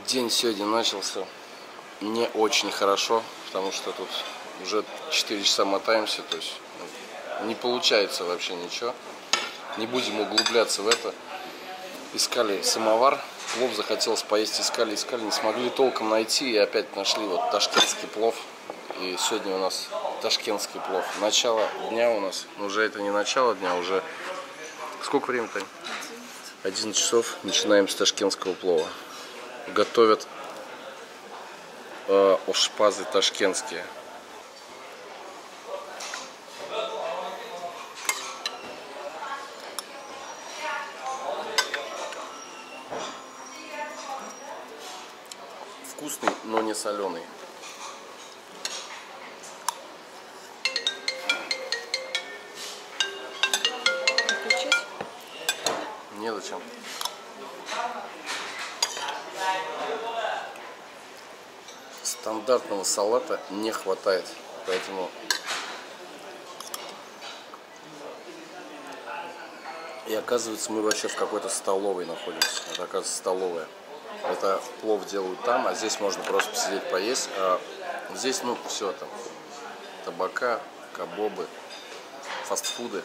День сегодня начался не очень хорошо, потому что тут уже 4 часа мотаемся, то есть не получается вообще ничего. Не будем углубляться в это. Искали самовар, плов захотелось поесть, искали, не смогли толком найти, и опять нашли вот ташкентский плов. И сегодня у нас ташкентский плов. Начало дня у нас, уже это не начало дня, уже сколько времени, Тань? 11 часов. Начинаем с ташкентского плова. Готовят ошпазы ташкентские. Вкусный, но не соленый. Не зачем. Стандартного салата не хватает, поэтому и оказывается мы вообще в какой-то столовой находимся. Это оказывается столовая. Это плов делают там, а здесь можно просто посидеть поесть. А здесь, ну, все там. Табака, кабобы, фастфуды.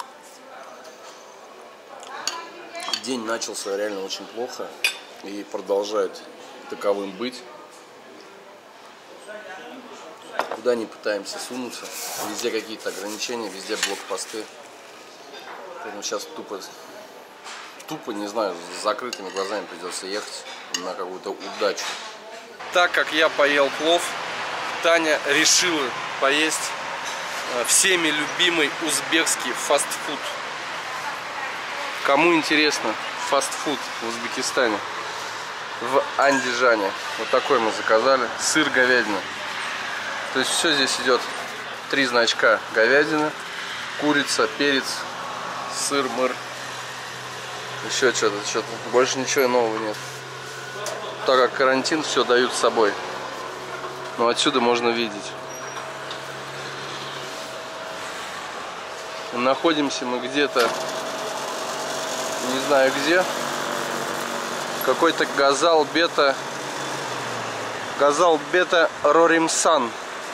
День начался реально очень плохо и продолжает таковым быть. Куда не пытаемся сунуться, везде какие-то ограничения, везде блокпосты. Поэтому сейчас тупо, не знаю, с закрытыми глазами придется ехать на какую-то удачу. Так как я поел плов, Таня решила поесть всеми любимый узбекский фастфуд. Кому интересно фастфуд в Узбекистане, в Андижане, вот такой мы заказали, сыр, говядина. То есть все здесь идет 3 значка: говядина, курица, перец, сыр, мыр, еще что-то, больше ничего нового нет. Так как карантин, все дают с собой. Но отсюда можно видеть. Находимся мы где-то, не знаю где, какой-то Газал Бета Роримсан.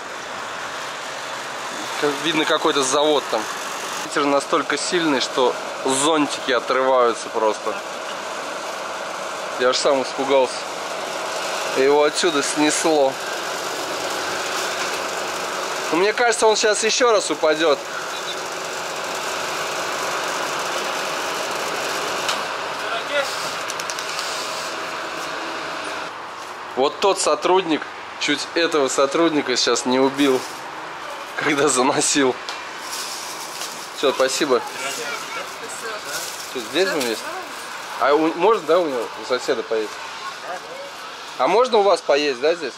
Видно, какой-то завод там. Ветер настолько сильный, что зонтики отрываются просто. Я аж сам испугался. Его отсюда снесло. Но мне кажется, он сейчас еще раз упадет. Вот тот сотрудник чуть этого сотрудника сейчас не убил, когда заносил. Все, спасибо. Что, здесь мы вместе? А можно, да, у него, у соседа поесть? А можно у вас поесть, да, здесь?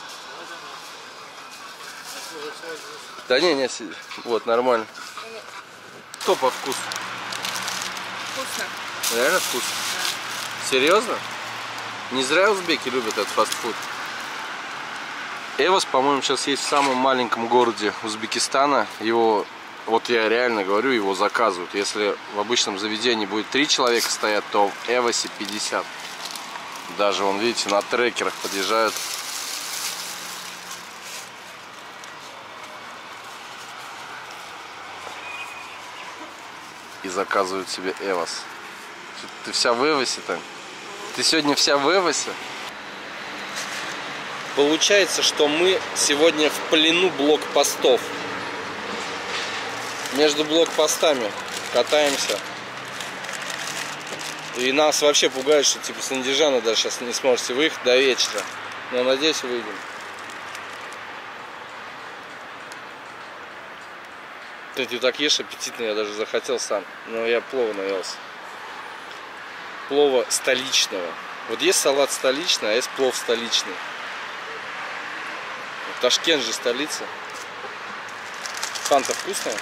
Да не, сиди. Вот, нормально. Что по вкусу? Вкусно. Реально вкусно? Да. Серьезно? Не зря узбеки любят этот фастфуд. Эвос, по-моему, сейчас есть в самом маленьком городе Узбекистана. Его, вот я реально говорю, его заказывают. Если в обычном заведении будет 3 человека стоять, то в Эвосе 50. Даже, вон, видите, на трекерах подъезжают. И заказывают себе Эвос. Ты вся в Эвосе-то? Ты сегодня вся в Эвосе? Получается, что мы сегодня в плену блокпостов. Между блокпостами катаемся. И нас вообще пугает, что типа с Андижана даже сейчас не сможете выехать до вечера. Но надеюсь, выйдем. Ты так ешь аппетитно, я даже захотел сам. Но я плова наелся. Плова столичного. Вот есть салат столичный, а есть плов столичный. Ташкент же столица. Фанта вкусная?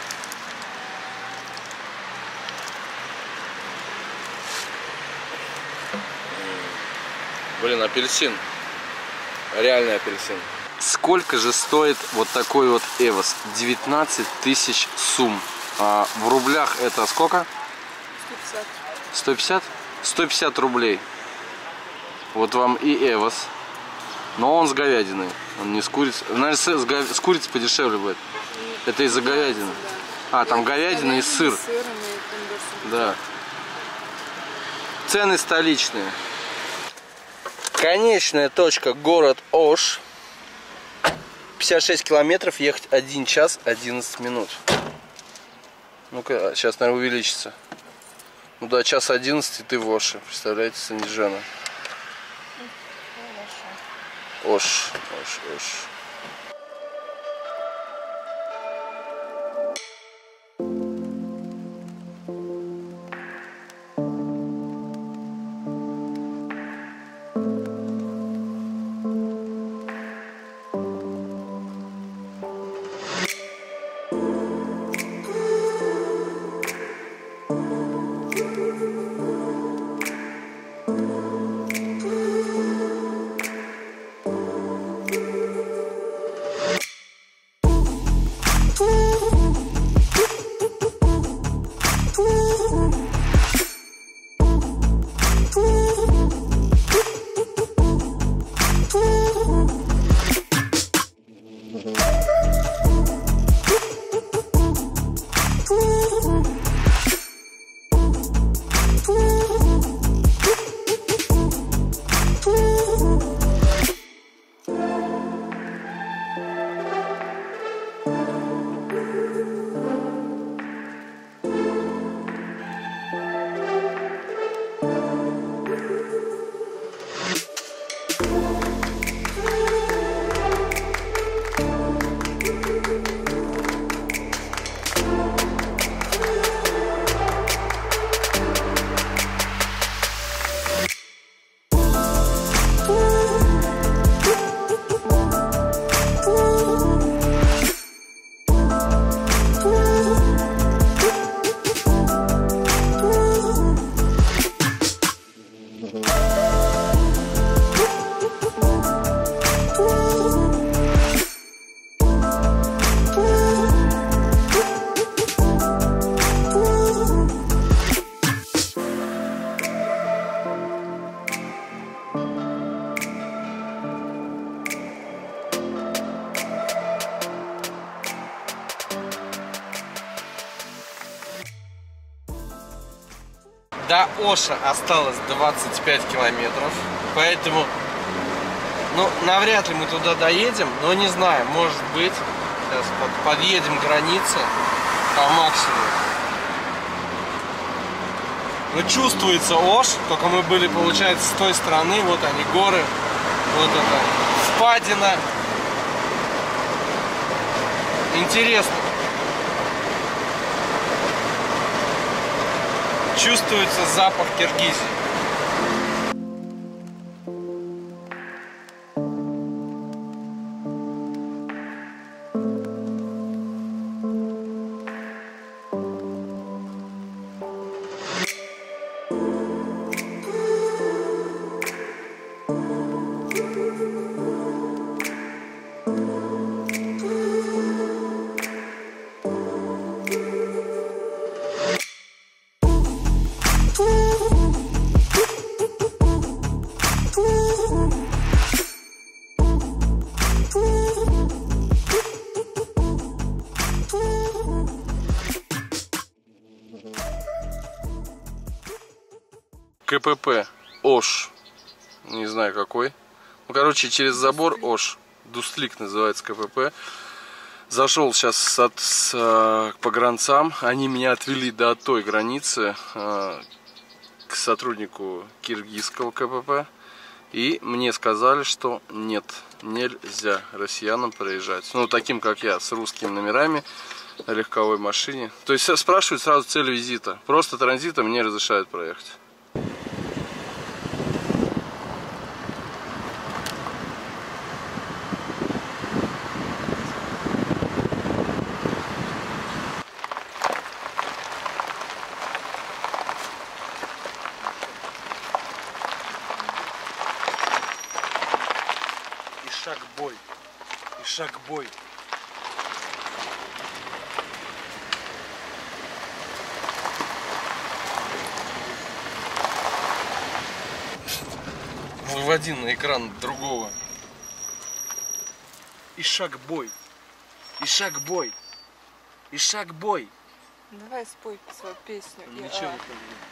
Блин, апельсин. Реальный апельсин. Сколько же стоит вот такой вот Эвос? 19 тысяч сум. А в рублях это сколько? 150. 150? 150 рублей. Вот вам и Эвос. Но он с говядиной. Он не с курицей. Наверное, с курицей подешевле будет. Это из-за говядины. А, там говядина и сыр. Да. Цены столичные. Конечная точка город Ош. 56 километров, ехать 1 час 11 минут. Ну-ка, сейчас, наверное, увеличится. Ну да, час 11 ты в Оше. Представляете, Санджана. Ош. До Оша осталось 25 километров, поэтому, ну, навряд ли мы туда доедем, но не знаю, может быть, сейчас подъедем к границе по максимуму. Но чувствуется Ош, только мы были, получается, с той стороны, вот они, горы, вот это, впадина. Интересно. Чувствуется запах Киргизии. КПП Ош, не знаю какой, ну, короче, через забор Ош, Дустлик называется КПП. Зашел сейчас к погранцам, они меня отвели до той границы, к сотруднику киргизского КПП, и мне сказали, что нет, нельзя россиянам проезжать, ну, таким как я, с русскими номерами на легковой машине. То есть спрашивают сразу цель визита, просто транзитом не разрешают проехать. Ишакбой. Ишакбой. выводи на экран другого. Ишак-бой. Ишак-бой. Ишак-бой. Давай спой свою песню. Ничего не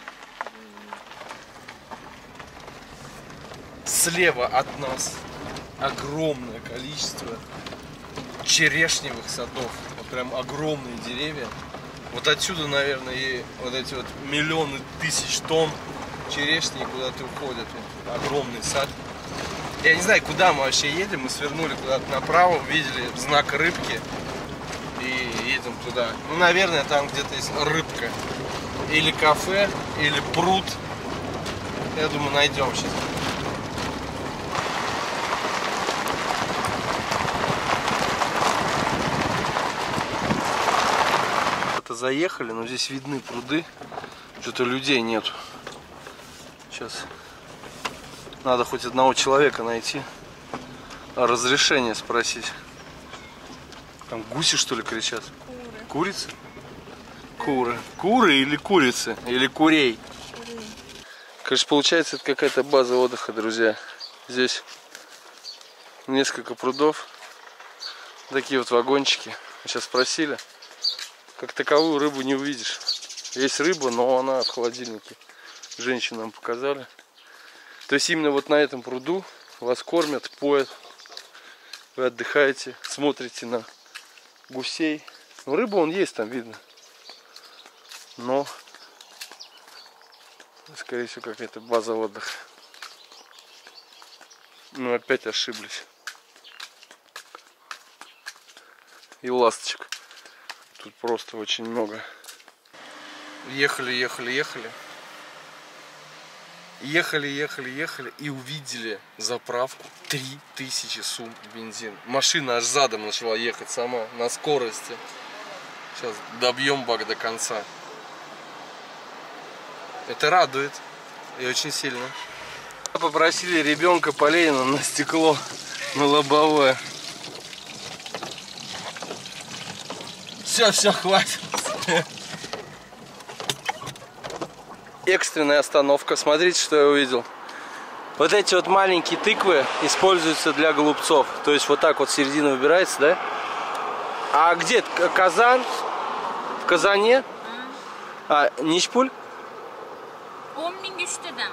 Слева от нас огромное количество черешневых садов. Вот прям огромные деревья. Вот отсюда, наверное, и вот эти вот миллионы тысяч тонн черешни куда-то уходят. Вот огромный сад. Я не знаю, куда мы вообще едем. Мы свернули куда-то направо, увидели знак рыбки и едем туда. Ну, наверное, там где-то есть рыбка. Или кафе, или пруд. Я думаю, найдем сейчас. Заехали, но здесь видны пруды. Что-то людей нет. Сейчас надо хоть одного человека найти, разрешение спросить. Там гуси, что ли, кричат? Куры. Курицы? Куры. Куры или курицы? Или курей? Куры. Конечно, получается, это какая-то база отдыха, друзья. Здесь несколько прудов. Такие вот вагончики. Сейчас спросили. Как таковую рыбу не увидишь. Есть рыба, но она в холодильнике. Женщины нам показали. То есть именно вот на этом пруду вас кормят, поят. Вы отдыхаете, смотрите на гусей. Ну, рыба он есть, там видно. Но, скорее всего, какая-то база отдыха. Ну, опять ошиблись. И ласточек. Тут просто очень много. Ехали. Ехали и увидели заправку 3000 сум бензин. Машина аж задом начала ехать сама на скорости. Сейчас добьем бак до конца. Это радует. И очень сильно. Попросили ребенка Полейна на стекло, на лобовое. Все, хватит. Экстренная остановка. Смотрите, что я увидел. Вот эти вот маленькие тыквы используются для голубцов. То есть вот так вот середина выбирается, да? А где казан? В казане? А, ничпуль? 10.000 штук.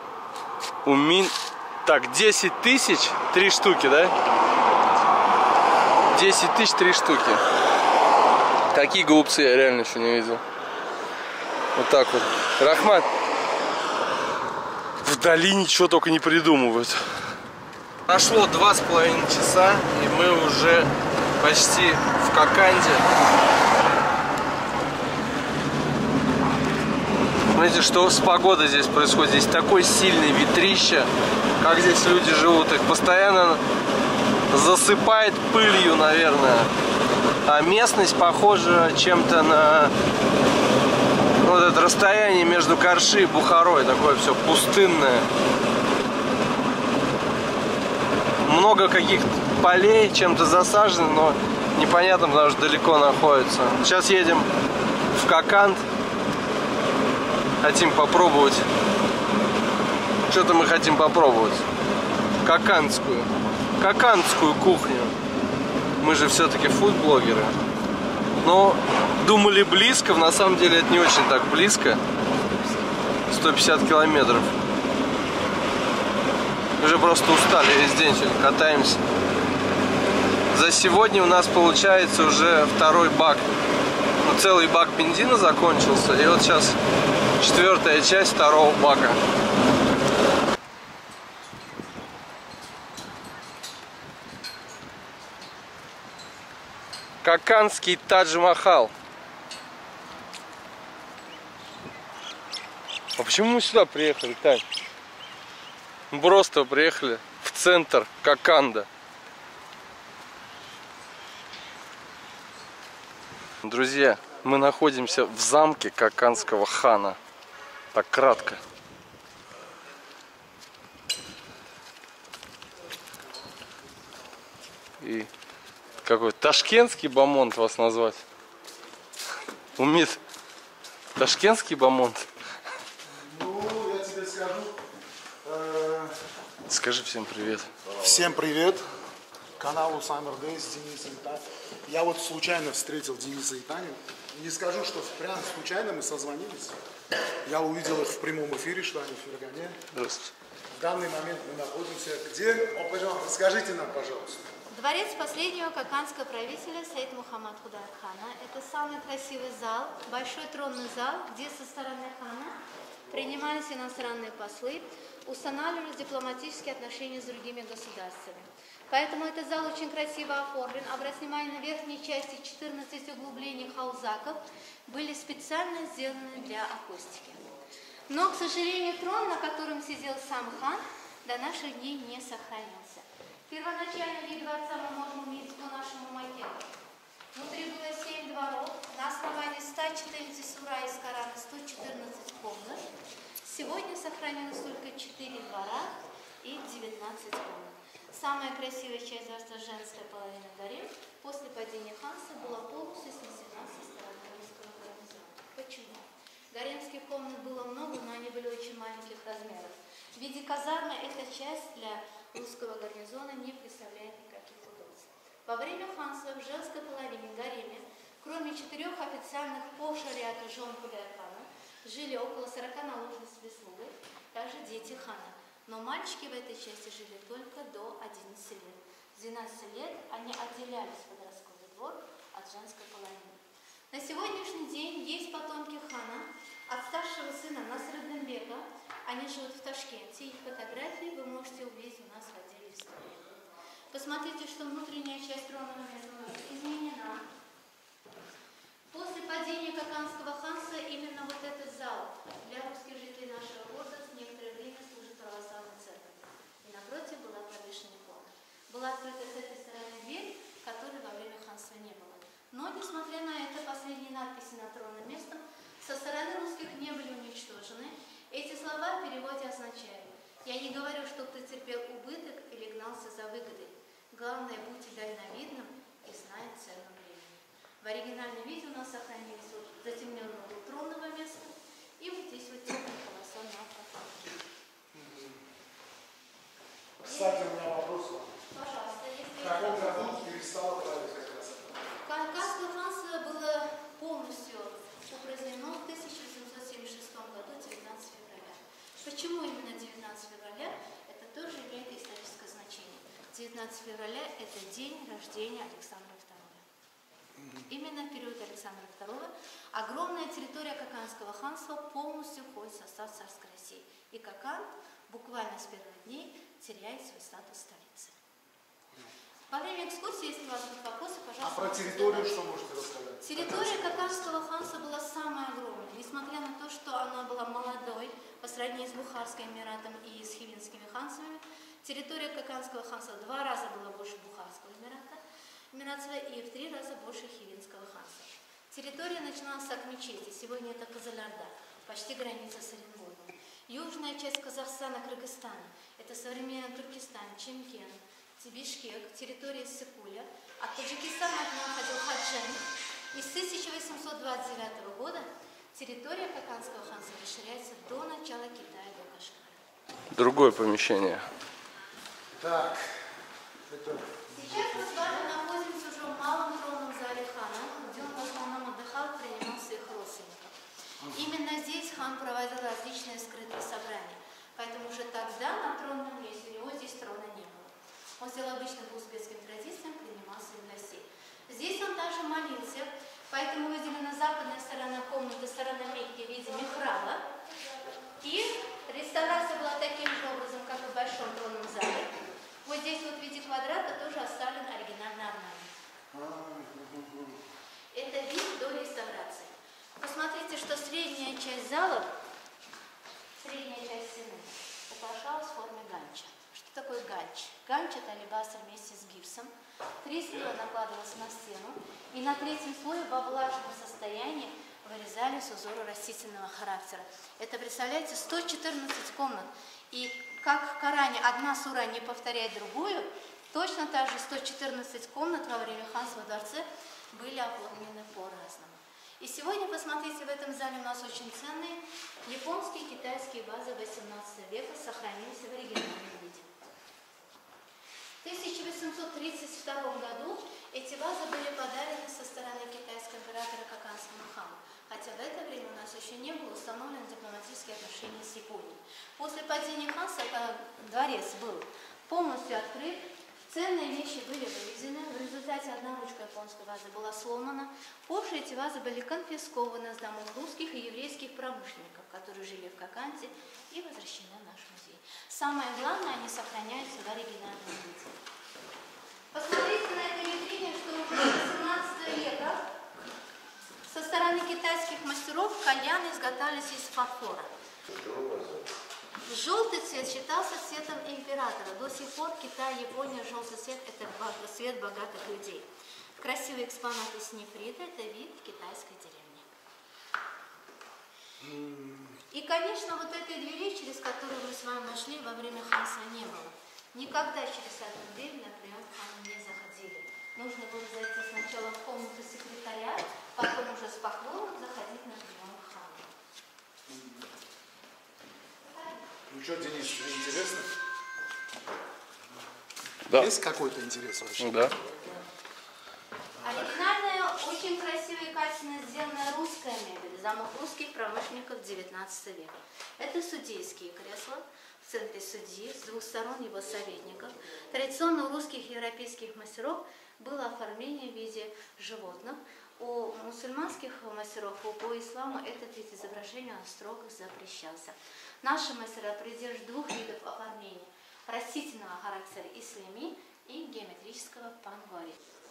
Так, 10 тысяч 3 штуки, да? 10 тысяч 3 штуки. Такие голубцы я реально еще не видел. Вот так вот. Рахман. Вдали ничего только не придумывают. Прошло 2,5 часа, и мы уже почти в Коканде. Смотрите, что с погодой здесь происходит. Здесь такой сильный ветрище. Как здесь люди живут. Их постоянно засыпает пылью, наверное. А местность похожа чем-то на вот это расстояние между Карши и Бухарой. Такое все пустынное. Много каких-то полей чем-то засажено, но непонятно, потому что далеко находится. Сейчас едем в Коканд. Хотим попробовать. Что-то мы хотим попробовать. Кокандскую кухню. Мы же все-таки фуд-блогеры. Но думали близко, на самом деле это не очень так близко. 150 километров. Уже просто устали, весь день сегодня катаемся. За сегодня у нас получается уже второй бак. Ну, целый бак бензина закончился. И вот сейчас 4-я часть второго бака. Кокандский Тадж-Махал. А почему мы сюда приехали, Тань? Мы просто приехали в центр Коканда. Друзья, мы находимся в замке Кокандского хана. Так кратко. И какой ташкентский бамонт вас назвать? Умит ташкентский бамонт? Ну, я тебе скажу. Скажи всем привет. Всем привет. Каналу Summer Days Дениса и Тани. Я вот случайно встретил Дениса и Таню. Не скажу, что прям случайно мы созвонились. Я увидел их в прямом эфире, что они в Фергане. Здравствуйте. В данный момент мы находимся где? О, пожалуйста, скажите нам, пожалуйста. Дворец последнего каканского правителя Саид Мухаммад Худар-хана. Это самый красивый зал, большой тронный зал, где со стороны хана принимались иностранные послы, устанавливались дипломатические отношения с другими государствами. Поэтому этот зал очень красиво оформлен. Обратите внимание, на верхней части 14 углублений хаузаков были специально сделаны для акустики. Но, к сожалению, трон, на котором сидел сам хан, до наших дней не сохранился. Первоначальный вид дворца мы можем увидеть по нашему макету. Внутри было 7 дворов. На основании 114 сура из Корана 114 комнат. Сегодня сохранилось только 4 двора и 19 комнат. Самая красивая часть дворца, женская половина гарем, после падения ханства была полностью снесена со стороны русского гарнизона. Почему? Гаремских комнат было много, но они были очень маленьких размеров. В виде казармы эта часть для русского гарнизона не представляет никаких удобств. Во время ханства в женской половине гареме, кроме 4 официальных по шариату жен Худар-хана, жили около 40 наложниц с прислугой, также дети хана. Но мальчики в этой части жили только до 11 лет. С 12 лет они отделялись в подростковый двор от женской половины. На сегодняшний день есть потомки хана от старшего сына Насреддинбека. Они живут в Ташкенте. Их фотографии вы можете увидеть у нас в отделе истории. Посмотрите, что внутренняя часть тронного места изменена. После падения Каканского ханства именно вот этот зал для русских жителей нашего города некоторое время служит православной церковью. И напротив была повешена икона. Была открыта с этой стороны дверь, которой во время ханства не было. Но, несмотря на это, последние надписи над тронным местом со стороны русских не были уничтожены. Эти слова в переводе означают: «Я не говорю, что ты терпел убыток или гнался за выгодой. Главное, будьте дальновидным и знай цену времени». В оригинальном виде у нас сохранились вот затемненного тронного места и вот здесь вот темная полоса на потолке. Кстати, у меня вопрос. Пожалуйста, если... В каком году перестало править как раз? Каканское ханство было полностью упразднено в 1776 году, 19 февраля. Почему именно 19 февраля? Это тоже имеет историческое значение. 19 февраля – это день рождения Александра II. Именно в период Александра II огромная территория Каканского ханства полностью входит в состав царской России. И Какан буквально с первых дней теряет свой статус столицы. Во время экскурсии, если у вас будут вопросы, пожалуйста. А про территорию что можете рассказать? Территория Каканского ханства была самая огромная. Несмотря на то, что она была молодой по сравнению с Бухарским эмиратом и с Хивинскими ханствами, территория Каканского ханства в 2 раза была больше Бухарского эмирата и в 3 раза больше Хивинского ханства. Территория начиналась с Акмечети, сегодня это Казалярда, почти граница с Оренбургом. Южная часть Казахстана, Кыргызстана, это современный Туркестан, Чемкент, Бишкек, территория Сыкуля. От Таджикистана к нам ходил Хаджан. И с 1829 года территория Каканского ханства расширяется до начала Китая, до Кашгара. Другое помещение. Так. Это... Сейчас мы с вами находимся уже в малом тронном зале хана, где он в основном отдыхал, принимал своих родственников. Именно здесь хан проводил различные скрытые собрания. Поэтому уже тогда на тронном месте у него здесь трона не было. Он сделал обычно по узбекским традициям, принимал своих гостей. Здесь он также молился, поэтому выделена западная сторона комнаты, сторона Мекки в виде михраба. И реставрация была таким же образом, как и в большом тронном зале. Вот здесь вот в виде квадрата тоже оставлен оригинальный орнамент. Это вид до реставрации. Посмотрите, что средняя часть зала, средняя часть стены украшалась в форме ганча. Что такое ганч? Ганч – это алебастр вместе с гипсом. 3 слоя накладывалось на стену, и на 3-м слое во влажном состоянии вырезались узоры растительного характера. Это, представляете, 114 комнат. И как в Коране одна сура не повторяет другую, точно так же 114 комнат во время ханства в дворце были оформлены по-разному. И сегодня, посмотрите, в этом зале у нас очень ценные японские и китайские вазы 18 века сохранились в оригинальном виде. 1932 году эти вазы были подарены со стороны китайского императора Каканскому хану, хотя в это время у нас еще не было установлено дипломатические отношения с Японией. После падения ханства дворец был полностью открыт, ценные вещи были вывезены, в результате одна ручка японской вазы была сломана. Позже эти вазы были конфискованы с домов русских и еврейских промышленников, которые жили в Каканде, и возвращены в наш музей. Самое главное, они сохраняются в оригинальном виде. Посмотрите на этой витрине, что уже с 17 века со стороны китайских мастеров кальяны изготавливались из фарфора. Желтый цвет считался цветом императора. До сих пор Китай, Япония, желтый цвет – это цвет богатых людей. Красивый экспонат из нефрита – это вид китайской деревни. И, конечно, вот этой двери, через которую мы с вами вошли, во время ханства не было. Никогда через эту дверь на прием к хану не заходили. Нужно было зайти сначала в комнату секретаря, потом уже с поклоном заходить на прием к хану. Ну что, Денис, тебе интересно? Да. Есть какой-то интерес вообще? Да. Оригинальная, очень красивая и качественно сделанная русская мебель замок русских промышленников XIX века. Это судейские кресла, в центре судьи, с двух сторон его советников. Традиционно у русских и европейских мастеров было оформление в виде животных. У мусульманских мастеров, по исламу, этот вид изображения строго запрещался. Наши мастера придерживаются двух видов оформления: растительного характера ислами и геометрического пангори.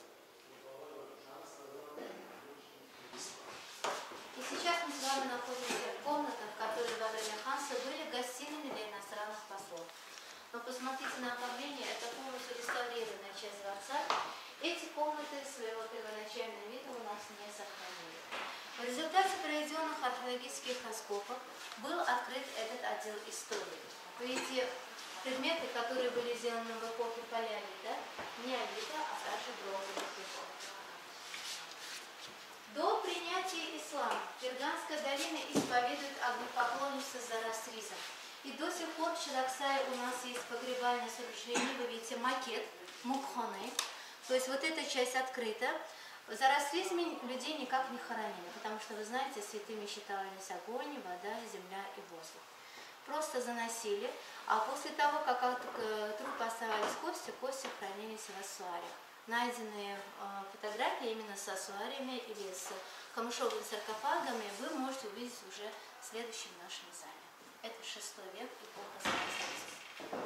И сейчас мы с вами находимся в комнатах, которые во время ханства были гостиными для иностранных послов. Но посмотрите на оформление, это полностью реставрированная часть дворца. Эти комнаты своего первоначального вида у нас не сохранили. В результате проведенных археологических раскопок был открыт этот отдел истории. Видите, предметы, которые были сделаны в эпохе палеолита, неолита, а также бронзовых веков. До принятия ислама Ферганская долина исповедует огнепоклонничество Зороастризм. И до сих пор в Чудаксае у нас есть погребальное сооружение, вы видите макет, мукхоны. То есть вот эта часть открыта. В зороастризме людей никак не хоронили, потому что, вы знаете, святыми считались огонь, вода, земля и воздух. Просто заносили, а после того, как от трупа оставались кости, кости хранились в ассуариях. Найденные фотографии именно с ассуариями или с камышовыми саркофагами вы можете увидеть уже в следующем нашем зале. Это 6 век, эпоха Зороастризма.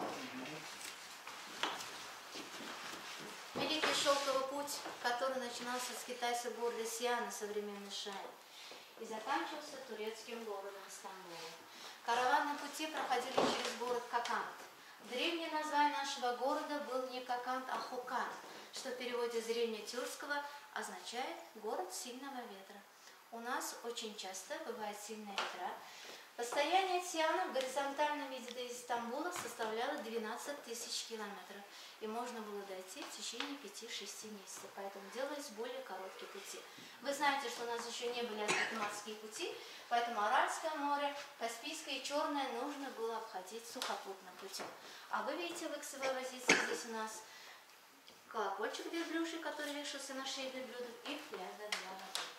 Великий шелковый путь, который начинался с китайского города Сиана, современный Шань, и заканчивался турецким городом Стамбулом. Караванные пути проходили через город Каканд. Древнее название нашего города был не Каканд, а Хукан, что в переводе с древнетюркского означает «город сильного ветра». У нас очень часто бывают сильные ветра. Расстояние от Сиана в горизонтальном виде до Стамбула составляло 12 тысяч километров, и можно было дойти в течение 5-6 месяцев, поэтому делались более короткие пути. Вы знаете, что у нас еще не были открыты морские пути, поэтому Аральское море, Каспийское и Черное нужно было обходить сухопутным путем. А вы видите в экспозиции здесь у нас колокольчик верблюжий, который вешался на шее верблюдов, и фляга для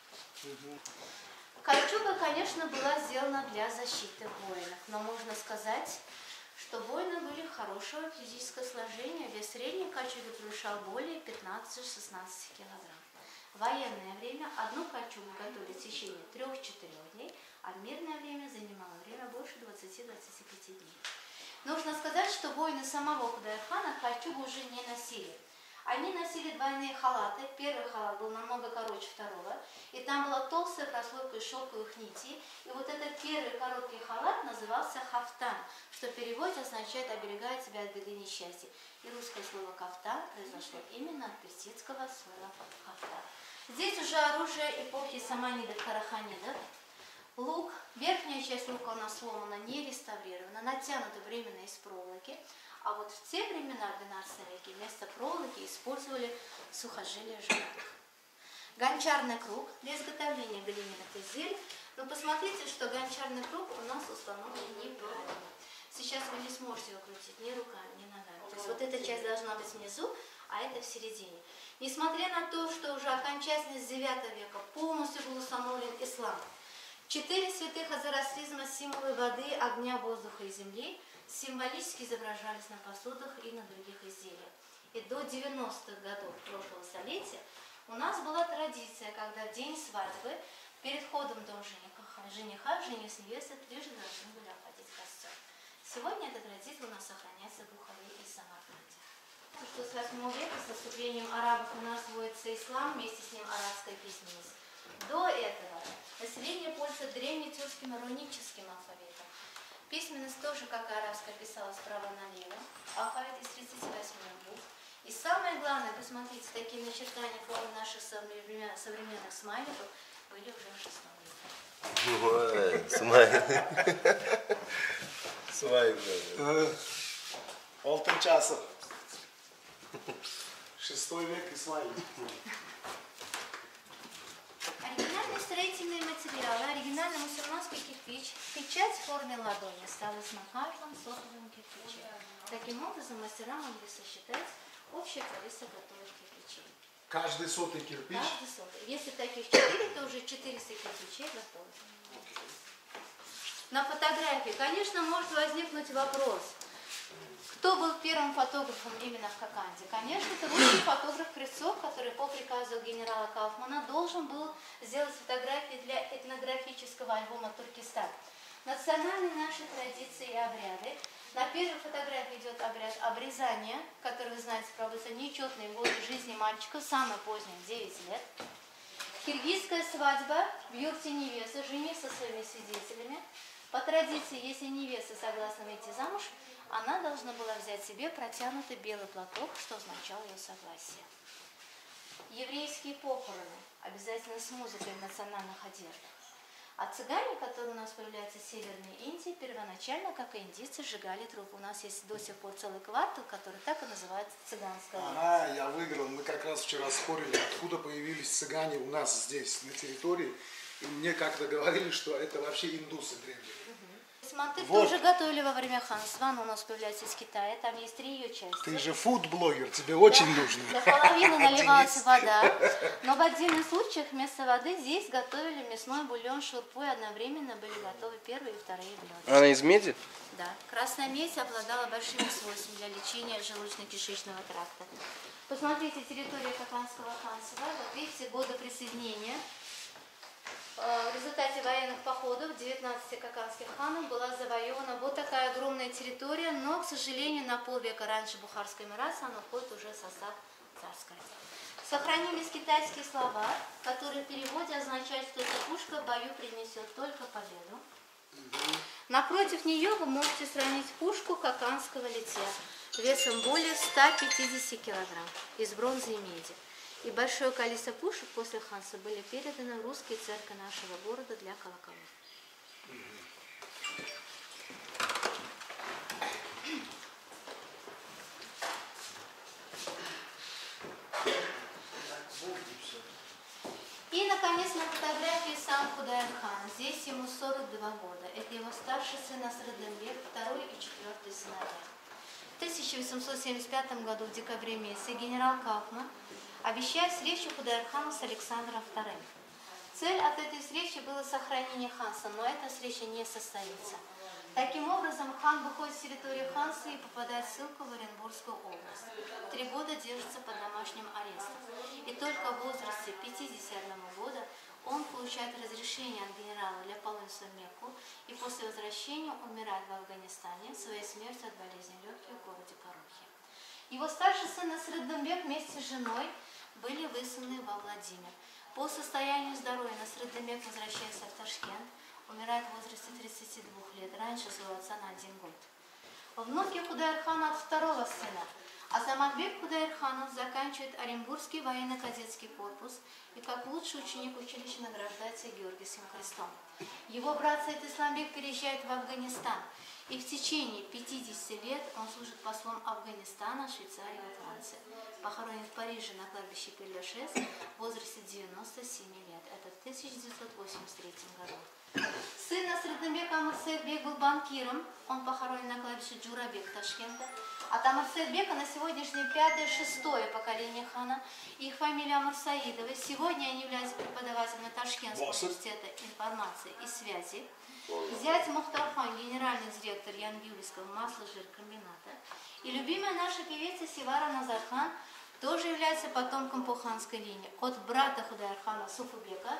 воды. Кольчуга, конечно, была сделана для защиты воинов, но можно сказать, что воины были хорошего физического сложения, вес средней кольчуги превышал более 15-16 килограмм. В военное время одну кольчугу готовили в течение 3-4 дней, а в мирное время занимало время больше 20-25 дней. Нужно сказать, что воины самого Худайр-хана кольчугу уже не носили. Они носили двойные халаты. Первый халат был намного короче второго, и там была толстая прослойка из шелковых нитей. И вот этот первый короткий халат назывался хафтан, что в переводе означает «оберегает тебя от беды и несчастья». И русское слово «кафтан» произошло именно от персидского слова «хафтан». Здесь уже оружие эпохи саманидов, караханидов. Лук, верхняя часть лука у нас сломана, не реставрирована, натянута временно из проволоки. А вот в те времена, в XII веке, вместо проволоки использовали сухожилия животных. Гончарный круг для изготовления глиняных изделий. Но посмотрите, что гончарный круг у нас установлен неправильно. Сейчас вы не сможете его крутить ни руками, ни ногами. То есть вот эта часть должна быть внизу, а это в середине. Несмотря на то, что уже окончательно с 9 века полностью был установлен ислам, 4 святых азороастризма, символы воды, огня, воздуха и земли, символически изображались на посудах и на других изделиях. И до 90-х годов прошлого столетия у нас была традиция, когда в день свадьбы перед входом в дом жениха, жених с невестой трижды должны были обходить костер. Сегодня эта традиция у нас сохраняется в Бухаре и Самарканде. Что с 8 века, с наступлением арабов, у нас вводится ислам, вместе с ним арабская письменность. До этого население пользуется древнетюркским руническим алфавитом. Письменность тоже, как и арабская, писалась справа налево, алфавит из 38 букв. И самое главное, посмотрите, такие начертания формы наших современных смайликов были уже в 6 веке. Смайл. Алтын часы. 6 век Исмаил. Оригинальные строительные материалы, оригинальный мусульманский кирпич, печать в форме ладони осталась на каждом сотовом кирпиче. Таким образом, мастера могли сосчитать общее количество готовых кирпичей. Каждый сотый кирпич? Каждый сотый. Если таких 4, то уже 400 кирпичей готовы. На фотографии, конечно, может возникнуть вопрос, кто был первым фотографом именно в Коканде? Конечно, это русский фотограф Крестцов, который по приказу генерала Кауфмана должен был сделать фотографии для этнографического альбома «Туркестан». Национальные наши традиции и обряды. На первой фотографии идет обряд обрезания, который, вы знаете, проводится нечетные годы жизни мальчика, самое позднее, 9 лет. Киргизская свадьба в юрте невесты, жених со своими свидетелями. По традиции, если невеста согласна выйти замуж, она должна была взять себе протянутый белый платок, что означало ее согласие. Еврейские похороны, обязательно с музыкой в национальных одеждах. А цыгане, которые у нас появляются в Северной Индии, первоначально, как и индийцы, сжигали трупы. У нас есть до сих пор целый квартал, который так и называется цыганская улица. Ага, я выиграл. Мы как раз вчера спорили, откуда появились цыгане у нас здесь, на территории. И мне как-то говорили, что это вообще индусы древние. Смотри, Вот. тоже готовили во время ханства, но у нас появляется из Китая, там есть 3 ее части. Ты же фуд-блогер, тебе очень нужно. До половины наливалась вода, но в отдельных случаях вместо воды здесь готовили мясной бульон, шурпу, и одновременно были готовы первые и вторые блюда. Она из меди? Да. Красная медь обладала большими свойствами для лечения желудочно-кишечного тракта. Посмотрите территорию Коканского ханства. Вот видите, годы присоединения. В результате военных походов 19 коканских ханов была завоевана вот такая огромная территория, но, к сожалению, на полвека раньше Бухарской Эмирации она входит уже в состав царской. Сохранились китайские слова, которые в переводе означают, что эта пушка в бою принесет только победу. Напротив нее вы можете сравнить пушку коканского литья весом более 150 килограмм из бронзы и меди. И большое количество пушек после ханства были переданы в русские церкви нашего города для колоколов. И, наконец, на фотографии сам Худайр-хан. Здесь ему 42 года. Это его старший сын Насреддин-бек, второй и четвертый сыновья. В 1875 году, в декабре месяце, генерал Кауфман обещает встречу Худайр-хана с Александром II. Цель от этой встречи было сохранение ханства, но эта встреча не состоится. Таким образом, хан выходит с территории ханства и попадает в ссылку в Оренбургскую область. 3 года держится под домашним арестом. И только в возрасте 51 года он получает разрешение от генерала для полоса в Мекку и после возвращения умирает в Афганистане своей смертью от болезни легких в городе Карухе. Его старший сын Насреддин-бек вместе с женой были высланы во Владимир. По состоянию здоровья Насреддин-бек возвращается в Ташкент, умирает в возрасте 32 лет, раньше своего отца на 1 год. Внуки Худайр-хана от второго сына. Азаматбек Худайр-ханов заканчивает Оренбургский военно-кадетский корпус и как лучший ученик училища награждается Георгиевским крестом. Его брат Саид Исламбек переезжает в Афганистан, и в течение 50 лет он служит послом Афганистана, Швейцарии и Франции. Похоронен в Париже на кладбище Пер-Лашез в возрасте 97 лет. Это в 1983 году. Сын Насреддин-бека Амурсейд-бек был банкиром. Он похоронен на кладбище Джурабек Ташкента. А Тамарсайдбека на сегодняшнее 5-6 поколение хана. Их фамилия Амурсаидовы. Сегодня они являются преподавателями Ташкентского университета информации и связи. Зять Мухтархан, генеральный директор Янгюльского масло-жиркомбината. И любимая наша певица Севара Назархан тоже является потомком по ханской линии. От брата Худайархана Суфубека,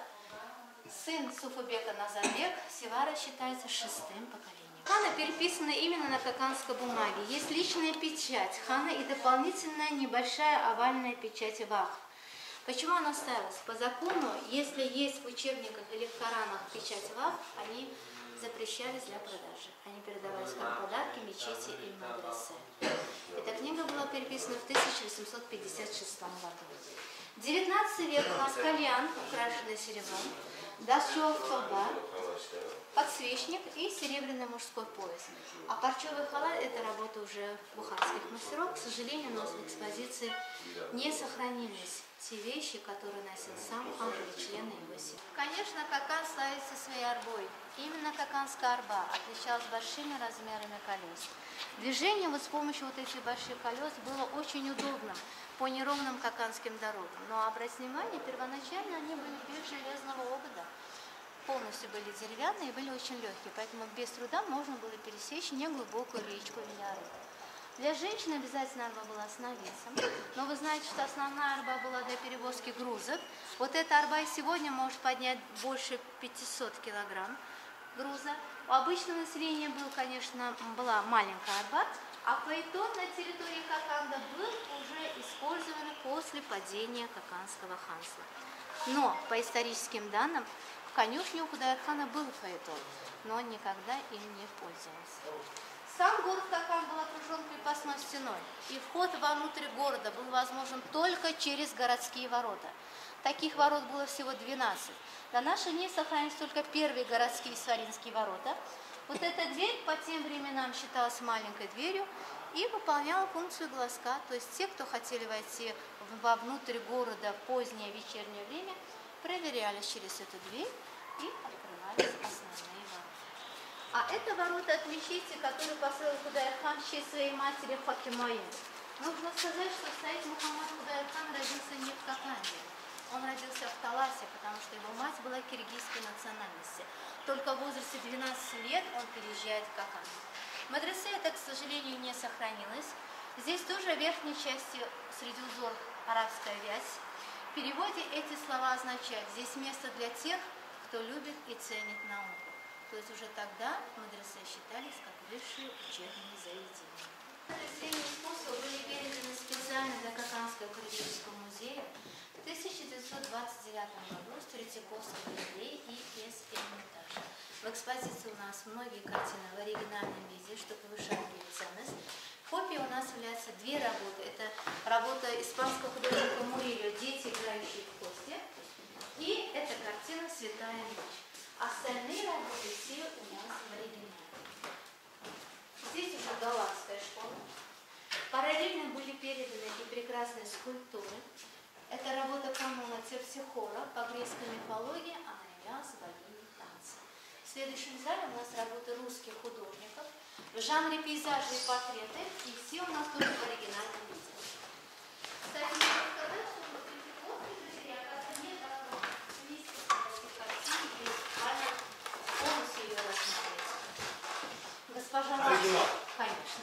сын Суфубека Назарбек, Севара считается 6-м поколением. Хана переписана именно на каканской бумаге. Есть личная печать хана и дополнительная небольшая овальная печать вах. Почему она ставилась? По закону, если есть в учебниках или в Коранах печать вах, они запрещались для продажи. Они передавались как подарки мечети и мадресе. Эта книга была переписана в 1856 году. В 19 век у нас кальян, украшенный серебром, дашёв тоба, подсвечник и серебряный мужской пояс. А парчевый халат – это работа уже бухарских мастеров. К сожалению, у нас в экспозиции не сохранились те вещи, которые носил сам хан или члены его семьи. Конечно, какан славится своей арбой. Именно каканская арба отличалась большими размерами колес. Движение вот с помощью вот этих больших колес было очень удобным по неровным каканским дорогам. Но обратите внимание, первоначально они были без железного обода. Полностью были деревянные и были очень легкие, поэтому без труда можно было пересечь неглубокую речку или арбу. Для женщин обязательно арба была с навесом, но вы знаете, что основная арба была для перевозки грузов. Вот эта арба и сегодня может поднять больше 500 килограмм груза. У обычного населения была маленькая арба, а фаэтон на территории Каканда был уже использован после падения Каканского ханства. Но по историческим данным, в конюшне у Худайархана был фаэтон, но он никогда им не пользовался. Сам город Какан был окружен крепостной стеной, и вход вовнутрь города был возможен только через городские ворота. Таких ворот было всего 12. До наших дней сохранились только первые городские сваринские ворота. Вот эта дверь по тем временам считалась маленькой дверью и выполняла функцию глазка. То есть те, кто хотели войти вовнутрь города в позднее вечернее время, проверялись через эту дверь и открывались основные ворота. А это ворота от мечети, которые построил Худайархан в честь своей матери Фатимы. Нужно сказать, что Саид Мухаммад Худайархан родился не в Каканде. Он родился в Таласе, потому что его мать была киргизской национальности. Только в возрасте 12 лет он переезжает в Какан. Мадресе это, к сожалению, не сохранилось. Здесь тоже в верхней части среди узор арабская вязь. В переводе эти слова означают «здесь место для тех, кто любит и ценит науку». То есть уже тогда мадресе считались как высшие учебные заведения. Мадресейные искусства были переданы специально для Каканского краеведческого музея в 1929 году с Третьяковской галереи и из Эрмитажа. В экспозиции у нас многие картины в оригинальном виде, что повышает ее ценность. Копией у нас являются две работы. Это работа испанского художника Мурильо «Дети, играющие в кости». И это картина «Святая ночь». Остальные работы все у нас в оригинале. Здесь уже голландская школа. Параллельно были переданы и прекрасные скульптуры. Это работа Камула Терпсихора по греческой мифологии, она являлась богиней танца. В следующем зале у нас работы русских художников в жанре пейзажи и портреты, и все у нас тоже в оригинальном виде. Кстати, можно сказать, что в Третьяковской галерее, оказывается, нет такого списка таких картин, и буквально полностью ее рассмотреть. Госпожа Ланслов, конечно.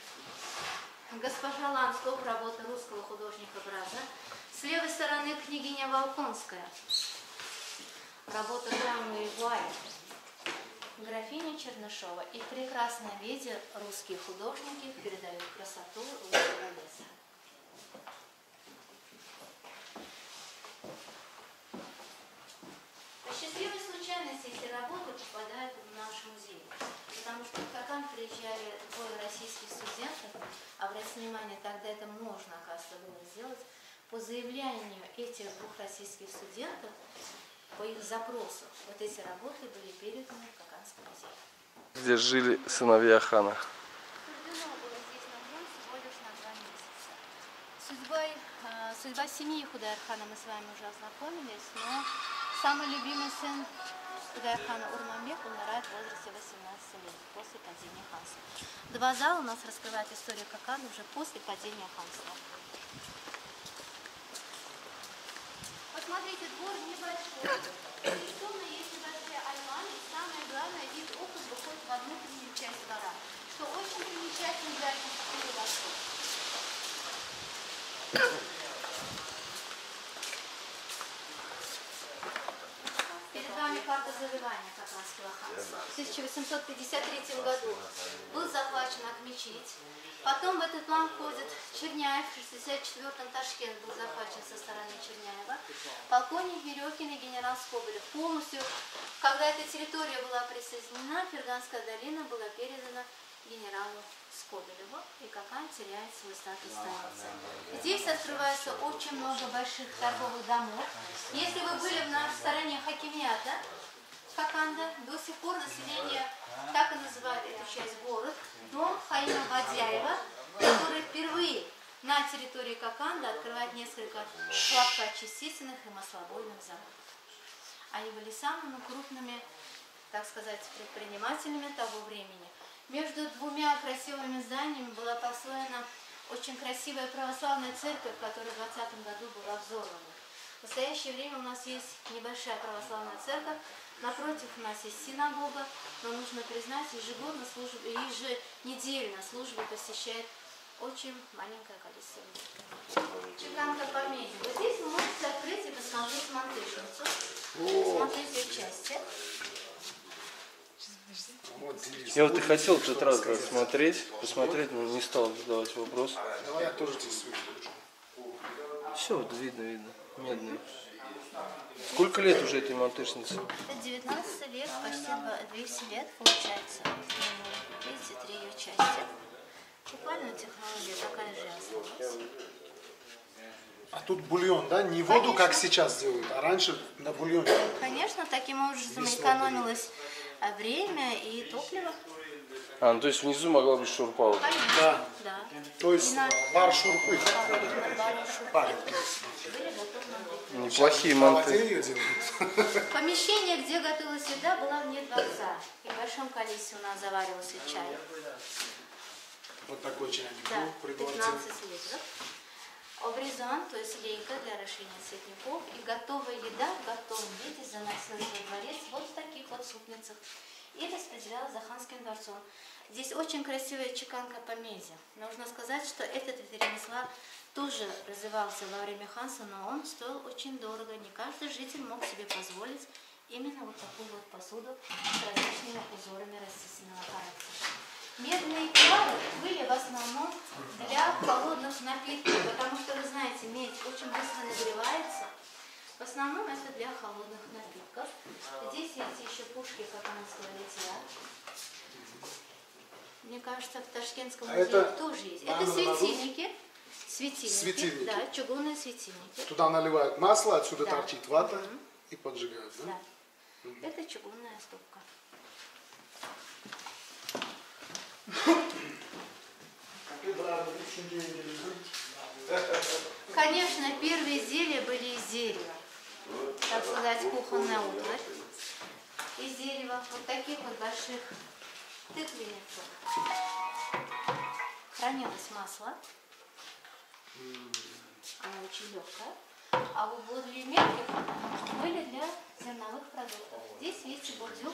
Госпожа Ланслов, работа русского художника Браза. С левой стороны княгиня Волконская. Работа Граммы и Вуаля. Графиня Чернышова. И в прекрасном виде русские художники передают красоту русского леса. По счастливой случайности эти работы попадают в наш музей. Потому что в Какан приезжали двое российских студентов, обратите внимание, тогда это можно, оказывается, было сделать, по заявлению этих двух российских студентов, по их запросу, вот эти работы были переданы в Каканский музей. Где жили сыновья хана? Суждено было здесь на трон всего лишь на 2 месяца. Судьба семьи Худайархана мы с вами уже ознакомились, но самый любимый сын Худайхана Урманбек умирает в возрасте 18 лет после падения ханства. Два зала у нас раскрывают историю Какана уже после падения ханства. Посмотрите, двор небольшой. Безусловно, есть небольшие альманы. И самое главное, вид окон выходит во внутреннюю часть двора, что очень примечательно для архитектуры Востока. Перед вами карта завоевания Каканского ханства. В 1853 году был захвачен Акмечить. Потом в этот план входит Черняев. В 1964-м Ташкент был захвачен со стороны Черняева. Полковник Верёкин и генерал Скобелев. Полностью, когда эта территория была присоединена, Ферганская долина была передана генералу Скобелеву, и Какан теряет свой статус станицы. Здесь открывается очень много больших торговых домов. Если вы были на стороне Хакимията Каканда, до сих пор население так и называет эту часть город, дом Хаима Бадяева, который впервые на территории Каканда открывает несколько хлопкоочистительных и маслобойных заводов. Они были самыми крупными, так сказать, предпринимателями того времени. Между двумя красивыми зданиями была построена очень красивая православная церковь, которая в 2020 году была взорвана. В настоящее время у нас есть небольшая православная церковь, напротив у нас есть синагога, но нужно признать, еженедельно службы посещает очень маленькое количество людей. Чеканка по меди. Вот здесь вы можете открыть и посмотреть мантышницу, посмотреть ее части. Я вот и хотел в этот раз посмотреть, но не стал задавать вопрос. Давай я тоже тебе свою. Все, вот видно, медный. Сколько лет уже этой мантышнице? 19 лет, почти 200 лет получается. Видите, 3 ее части. Буквально технология такая же осталась. А тут бульон, да? Не воду, Конечно. как сейчас делают, а раньше на бульоне. Конечно, таким образом экономилось время и топливо. Ну то есть внизу могла быть шурпа. Да. Да. То есть вар шурпы. Парень. Неплохие манты. Молодые делают. Помещение, где готовилась еда, было вне дворца. И в большом количестве у нас заваривался чай. Вот такой чайник Да, был при 15 дворце. литров. Обрезан, то есть лейка для орошения цветников. И готовая еда в готовом виде заносилась во дворец вот в таких вот супницах. И распределялась за ханским дворцом. Здесь очень красивая чеканка по меди. Нужно сказать, что этот вид ремесла тоже развивался во время ханства, но он стоил очень дорого. Не каждый житель мог себе позволить именно вот такую вот посуду с различными узорами растительного характера. Медные клады были в основном для холодных напитков, потому что, вы знаете, медь очень быстро нагревается. В основном это для холодных напитков. Здесь есть еще пушки каканского литья. Мне кажется, в Ташкентском музее тоже есть. Это светильники. Светильники. Да, чугунные светильники. Туда наливают масло, отсюда торчит вата и поджигают, да? Да. Это чугунная ступка. Конечно, первые изделия были из дерева. Так сказать, кухонная утварь. Из дерева вот таких вот больших тыквенницах. Хранилось масло. Она очень легкая. А вот более мелких были для зерновых продуктов. Здесь есть бурдюк.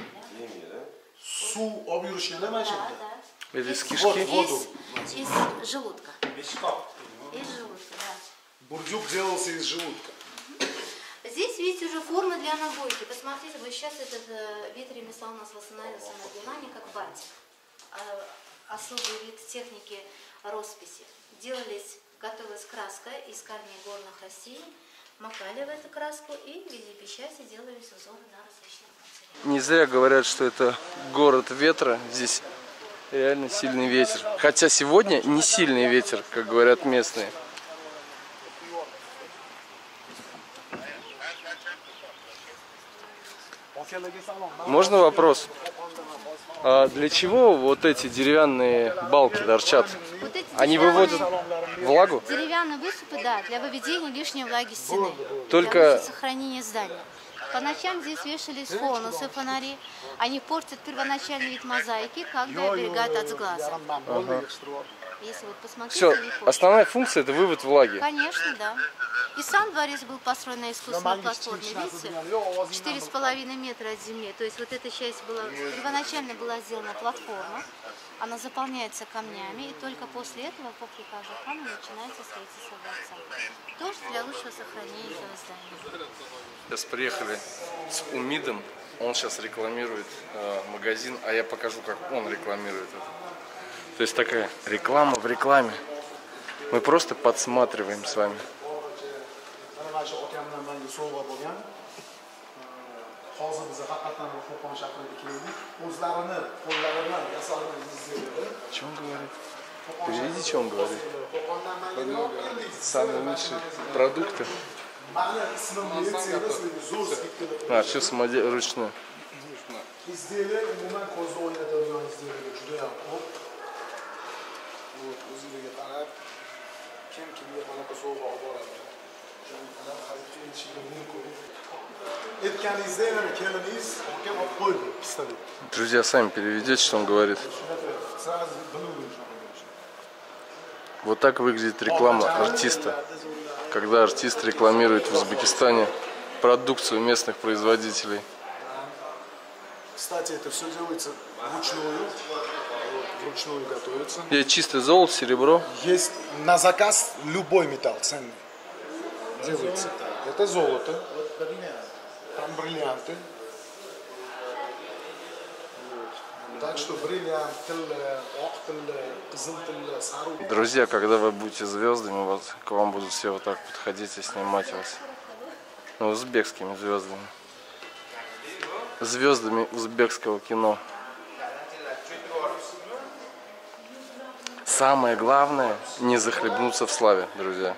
Су объюрочная, да, мальчик? Да, да. Это из кишки? Из желудка. Из желудка, да. Бурдюк делался из желудка. Здесь, видите, уже формы для набойки. Посмотрите, вот сейчас этот вид ремесла у нас восстановился на внимание, как батик. Особый вид техники росписи. Готовилась краска из корней горных растений, макали в эту краску и в виде печати делались узоры на различных материалах. Не зря говорят, что это город ветра. Здесь реально сильный ветер. Хотя сегодня не сильный ветер, как говорят местные. Можно вопрос? А для чего вот эти деревянные балки торчат? Вот эти Они выводят влагу? Деревянные выступы, да, для выведения лишней влаги стены. Только- Для сохранения здания. По ночам здесь вешались конусы, фонари. Они портят первоначальный вид мозаики, как бы оберегают от сглаза. Если вот посмотреть, Все, они портят. основная функция это вывод влаги. Конечно, да. И сам дворец был построен на искусственной платформе, видите? 4,5 метра от земли. То есть вот эта часть была, первоначально была сделана платформа. Она заполняется камнями, и только после этого, по приказу хана, начинается строительство дворца. Тоже для лучшего сохранения этого здания. Сейчас приехали с Умидом. Он сейчас рекламирует магазин, а я покажу, как он рекламирует это. То есть такая реклама в рекламе. Мы просто подсматриваем с вами. Что он говорит? Переведи, что он говорит. Самые лучшие продукты. А, все ручное. Друзья, сами переведете, что он говорит. Вот так выглядит реклама артиста. Когда артист рекламирует в Узбекистане продукцию местных производителей. Кстати, это все делается вручную. Вручную готовится. Есть чистое золото, серебро. Есть на заказ любой металл ценный. Делается. Это золото. Там бриллианты. Так что бриллиант, друзья, когда вы будете звездами, вот к вам будут все вот так подходить и снимать вас. Ну, узбекскими звездами. Звездами узбекского кино. Самое главное не захлебнуться в славе, друзья.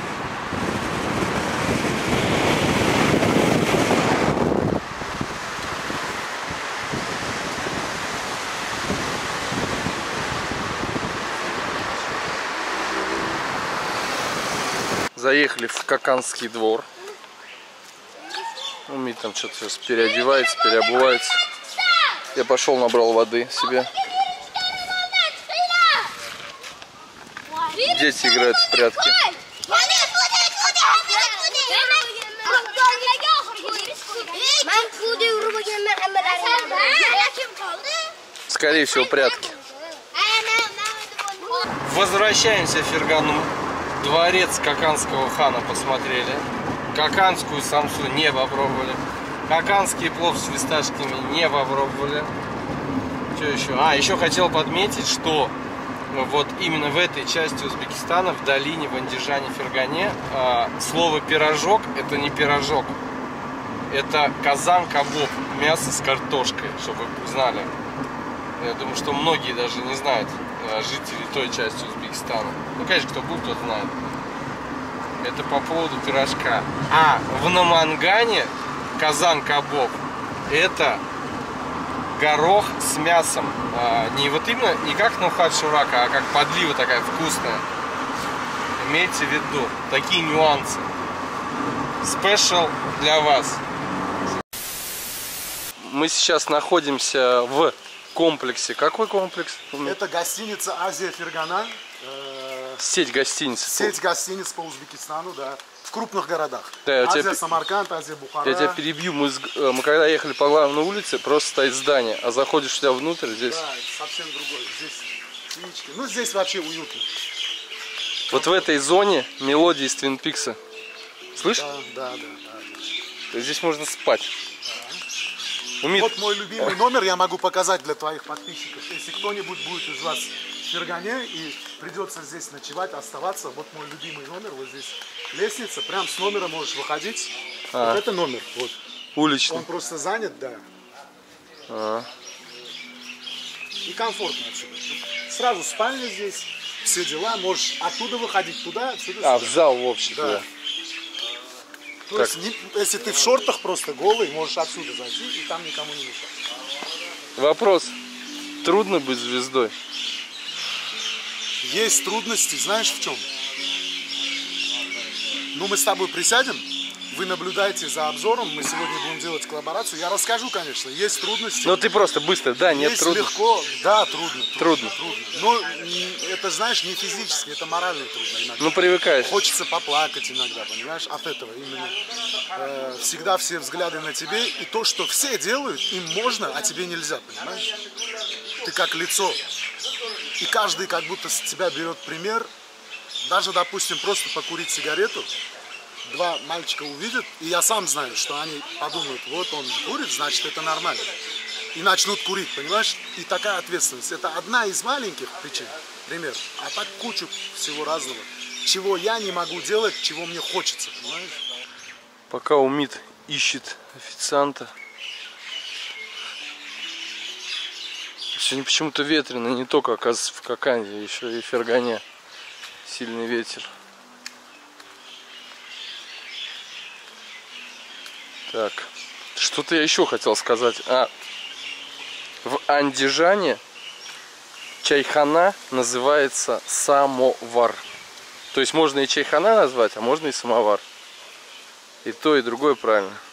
Заехали в Каканский двор. Умит там что-то сейчас переодевается, переобувается. Я пошел, набрал воды себе. Дети играют в прятки. Скорее всего, прятки. Возвращаемся в Фергану. Дворец Каканского хана посмотрели. Каканскую самсу не попробовали. Каканский плов с фисташками не попробовали. Что еще? А, еще хотел подметить, что вот именно в этой части Узбекистана, в долине, в Андижане, Фергане, слово пирожок — это не пирожок. Это казан-кабоб, мясо с картошкой, чтобы вы знали. Я думаю, что многие даже не знают, жители той части Узбекистана. Ну, конечно, кто был, тот знает. Это по поводу пирожка. А в Намангане казан-кабоб — это горох с мясом. Не вот именно, не как нухат шурака, а как подлива такая вкусная. Имейте в виду такие нюансы. Спешл для вас. Мы сейчас находимся в комплексе. Какой комплекс? Это гостиница Азия Фергана. Сеть гостиниц. Сеть гостиниц по Узбекистану, да. В крупных городах. Да, Азия Самарканд, Азия Бухара. Я тебя перебью. Мы когда ехали по главной улице, просто стоит здание, а заходишь у тебя внутрь, здесь. Да, это совсем другой. Здесь птички. Ну, здесь вообще уютно. Вот в этой зоне мелодии из Твин Пикса. Слышишь? Да. Здесь можно спать. Умит. Вот мой любимый номер я могу показать для твоих подписчиков. Если кто-нибудь будет из вас в Фергане и придется здесь ночевать, оставаться, вот мой любимый номер, вот здесь лестница, прям с номера можешь выходить. Вот это номер, вот. Уличный. Он просто занят, да. И комфортно отсюда. Сразу спальня здесь, все дела, можешь оттуда выходить туда, отсюда. В зал в общем, да. То есть, если ты в шортах просто голый, можешь отсюда зайти и там никому не мешать. Вопрос. Трудно быть звездой? Есть трудности, знаешь в чем? Ну, мы с тобой присядем, Вы наблюдаете за обзором, мы сегодня будем делать коллаборацию. Я расскажу, конечно, есть трудности. Но ты просто быстро, да, нет, есть трудно. легко, да, трудно. Трудно. Но это, знаешь, не физически, это морально трудно иногда. Ну, привыкаешь. Хочется поплакать иногда, понимаешь, от этого именно. Всегда все взгляды на тебе, и то, что все делают, им можно, а тебе нельзя, понимаешь? Ты как лицо. И каждый как будто с тебя берет пример. Даже, допустим, просто покурить сигарету. Два мальчика увидят, и я сам знаю, что они подумают, вот он курит, значит это нормально. И начнут курить, понимаешь? И такая ответственность. Это одна из маленьких причин, пример. А так кучу всего разного. Чего я не могу делать, чего мне хочется, понимаешь? Пока Умит ищет официанта. Сегодня почему-то ветрено, не только, оказывается, в Коканде, еще и в Фергане. Сильный ветер. Так, что-то я еще хотел сказать. В Андижане чайхана называется самовар. То есть можно и чайхана назвать, а можно и самовар. И то, и другое правильно.